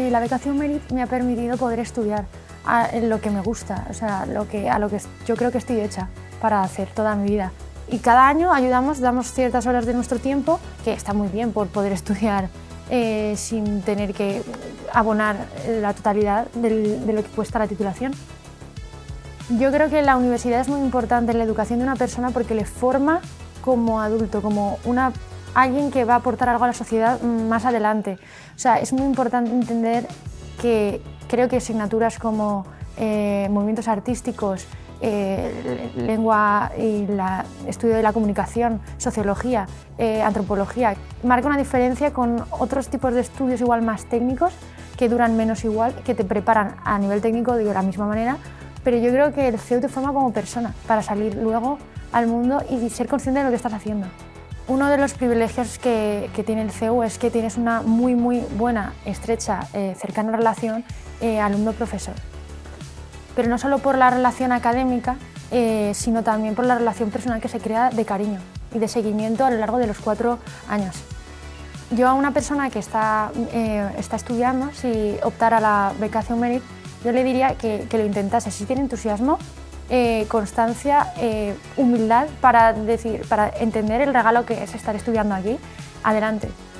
y la beca Merit me ha permitido poder estudiar en lo que me gusta, o sea, a lo que yo creo que estoy hecha para hacer toda mi vida. Y cada año damos ciertas horas de nuestro tiempo, que está muy bien por poder estudiar sin tener que abonar la totalidad de lo que cuesta la titulación. Yo creo que la universidad es muy importante en la educación de una persona porque le forma como adulto, como alguien que va a aportar algo a la sociedad más adelante. O sea, es muy importante entender que creo que asignaturas como movimientos artísticos, lengua y estudio de la comunicación, sociología, antropología, marca una diferencia con otros tipos de estudios igual más técnicos que duran menos igual, que te preparan a nivel técnico de la misma manera, pero yo creo que el CEU te forma como persona para salir luego al mundo y ser consciente de lo que estás haciendo. Uno de los privilegios que tiene el CEU es que tienes una muy buena, estrecha, cercana relación alumno-profesor. Pero no solo por la relación académica, sino también por la relación personal que se crea de cariño y de seguimiento a lo largo de los 4 años. Yo a una persona que está estudiando, si optara a la beca Merit, yo le diría que lo intentase, si tiene entusiasmo, constancia, humildad para entender el regalo que es estar estudiando aquí, adelante.